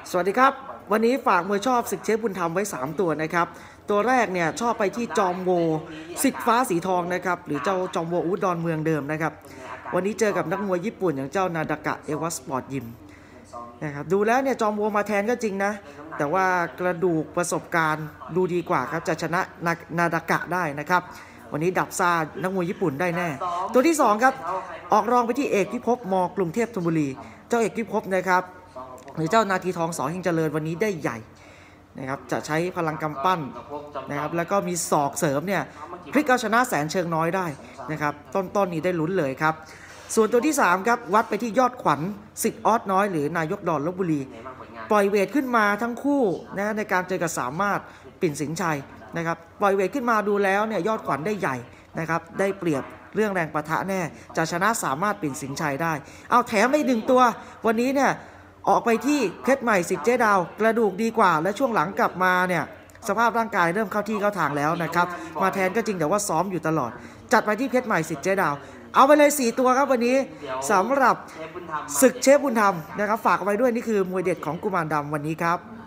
สวัสดีครับวันนี้ฝากมวยชอบศึกเชฟบุญธรรมไว้3ตัวนะครับตัวแรกเนี่ยชอบไปที่จอมโวสิทธิ์ฟ้าสีทองนะครับหรือเจ้าจอมโวอุดรเมืองเดิมนะครับวันนี้เจอกับนักมวยญี่ปุ่นอย่างเจ้านาดากะเอวาสปอร์ตยิมนะครับดูแล้วเนี่ยจอมโวมาแทนก็จริงนะแต่ว่ากระดูกประสบการณ์ดูดีกว่าครับจะชนะนาดากะได้นะครับวันนี้ดับซานักมวยญี่ปุ่นได้แน่ตัวที่2ครับออกรองไปที่เอกพิภพม.กรุงเทพธนบุรีเจ้าเอกพิภพนะครับหรือเจ้านาทีทองสอเฮงเจริญวันนี้ได้ใหญ่นะครับจะใช้พลังกำปั้นนะครับแล้วก็มีศอกเสริมเนี่ยพลิกเอาชนะแสนเชิงน้อยได้นะครับต้นนี้ได้ลุ้นเลยครับส่วนตัวที่3ครับวัดไปที่ยอดขวัญสิทธิ์ออสน้อยหรือนายกดอนลพบุรีปล่อยเวทขึ้นมาทั้งคู่นะในการเจอกับสามารถปิ่นสิงห์ชัยนะครับปล่อยเวทขึ้นมาดูแล้วเนี่ยยอดขวัญได้ใหญ่นะครับได้เปรียบเรื่องแรงปะทะแน่จะชนะสามารถปิ่นสิงห์ชัยได้เอาแถมไป1ตัววันนี้เนี่ยออกไปที่เพชรใหม่สิทธิ์เจ๊ดาวกระดูกดีกว่าและช่วงหลังกลับมาเนี่ยสภาพร่างกายเริ่มเข้าที่เข้าทางแล้วนะครับมาแทนก็จริงแต่ว่าซ้อมอยู่ตลอดจัดไปที่เพชรใหม่สิทธิ์เจ๊ดาวเอาไปเลย4ตัวครับวันนี้สำหรับศึกเชฟบุญธรรมนะครับฝากเอาไว้ด้วยนี่คือมวยเด็ดของกุมารดำวันนี้ครับ